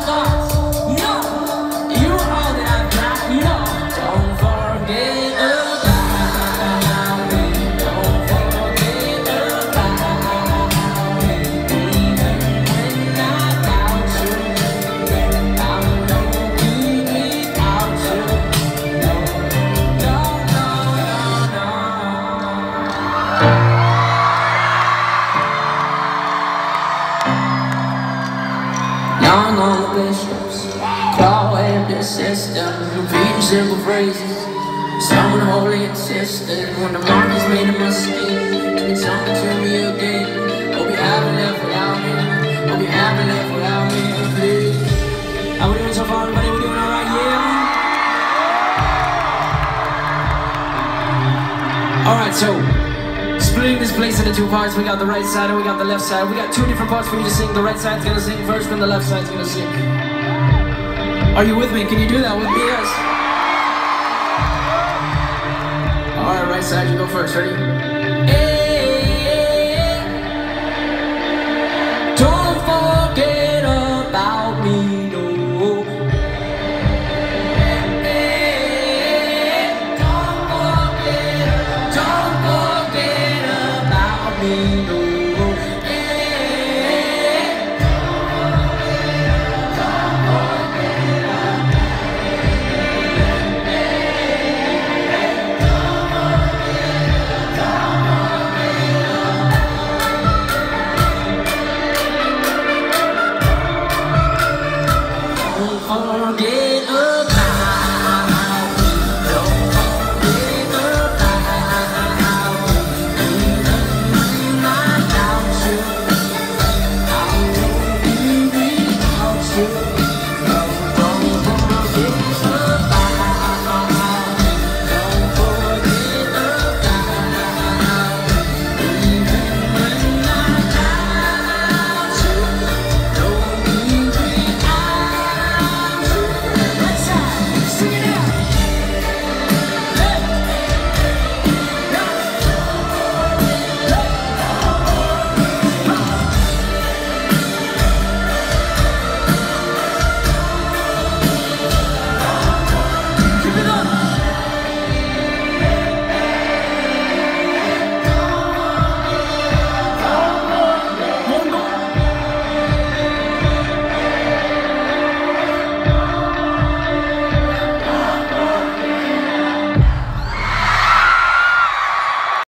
Young on the bishops, clawing the system, repeating simple phrases, someone holy insistent. When the mark is made of my skin, give me something to me again. Hope you haven't left without me. Hope you haven't left without me, please. How we doing so far, everybody? We doing alright, yeah? Alright, so splitting this place into two parts. We got the right side and we got the left side. We got two different parts for you to sing. The right side's gonna sing first and the left side's gonna sing. Are you with me? Can you do that with me? Yes. Alright, right side, you go first. Ready? Hey, don't forget about me, no. Forget